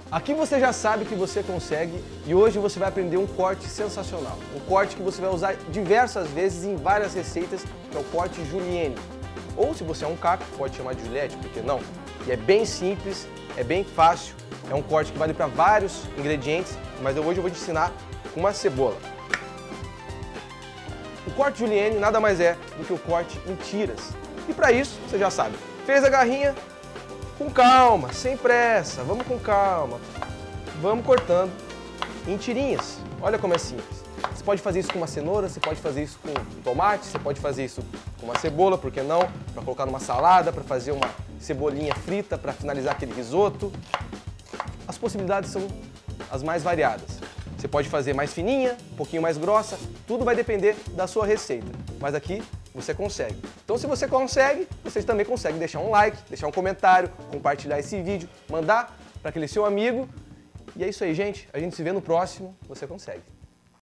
Aqui você já sabe que você consegue e hoje você vai aprender um corte sensacional. Um corte que você vai usar diversas vezes em várias receitas, que é o corte julienne. Ou se você é um caco, pode chamar de Juliette, por que não? E é bem simples, é bem fácil, é um corte que vale para vários ingredientes, mas hoje eu vou te ensinar com uma cebola. O corte julienne nada mais é do que o corte em tiras. E para isso, você já sabe, fez a garrinha, com calma, sem pressa, vamos com calma. Vamos cortando em tirinhas. Olha como é simples. Você pode fazer isso com uma cenoura, você pode fazer isso com tomate, você pode fazer isso com uma cebola, por que não? Para colocar numa salada, para fazer uma cebolinha frita, para finalizar aquele risoto. As possibilidades são as mais variadas. Você pode fazer mais fininha, um pouquinho mais grossa, tudo vai depender da sua receita. Mas aqui você consegue. Então se você consegue, vocês também conseguem deixar um like, deixar um comentário, compartilhar esse vídeo, mandar para aquele seu amigo. E é isso aí, gente. A gente se vê no próximo. Você consegue.